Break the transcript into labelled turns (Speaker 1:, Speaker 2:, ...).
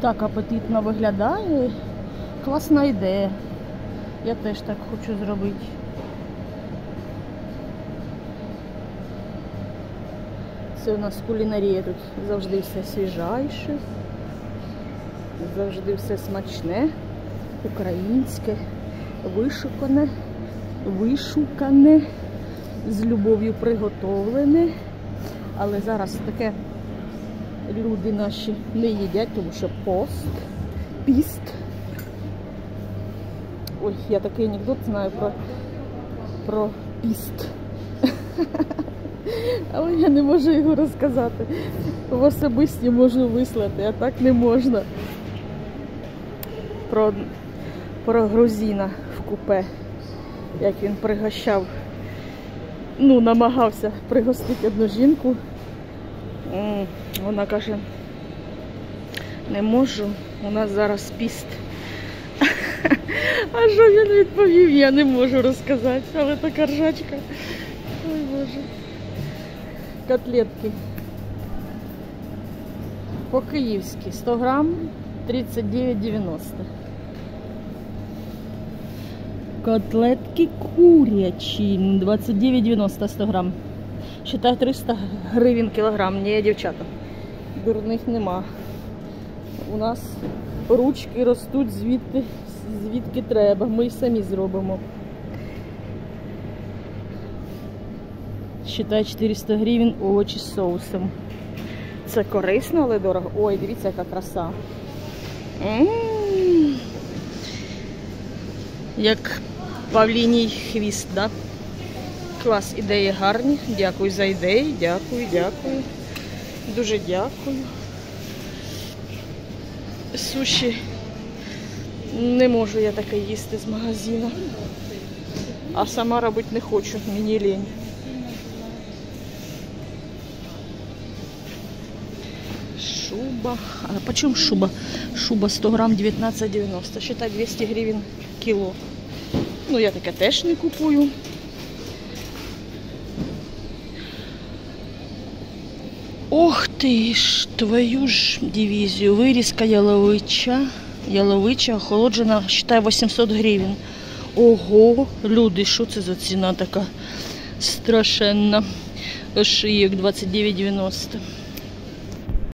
Speaker 1: Так апетитно виглядає. Класна ідея. Я теж так хочу зробити. Це у нас кулінарія, тут завжди все свіжайше, завжди все смачне, українське, вишукане, з любов'ю приготовлене. Але зараз таке люди наші не їдять, тому що піст. Ой, я такий анекдот знаю про піст. Але я не можу його розказати. В особисті можу вислати, а так не можна. Про грузина в купе. Як він пригощав, намагався пригостити одну жінку. Вона каже, не можу, у нас зараз піст. А що він відповів, я не можу розказати, але така ржачка. Ой, Боже. Котлетки по-київськи 100 грам 39,90. Котлетки курячі 29,90 100 грам. Считай 300 гривень кілограм. Ні, дівчата, дурних нема. У нас ручки ростуть звідки треба. Ми самі зробимо. Считай 400 гривень овочі з соусом. Це корисно, але дорого. Ой, дивіться, яка краса. Як павліній хвіст, да? Клас, ідеї гарні. Дякую за ідеї. Дякую. Дуже дякую. Суші не можу я таке їсти з магазину. А сама робити не хочу, мені лінь. Шуба. А почем шуба? Шуба 100 грам 19,90. Считай 200 гривень кіло. Я таке теж не купую. Ох ти ж, твою ж дивізію. Вирізка яловича, охолоджена, считай 800 гривень. Ого, люди, що це за ціна така страшенна? Ошийок 29,90.